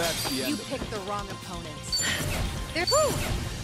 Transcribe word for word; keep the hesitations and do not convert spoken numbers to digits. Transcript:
That's the end You of it. picked the wrong opponents. They're Whew.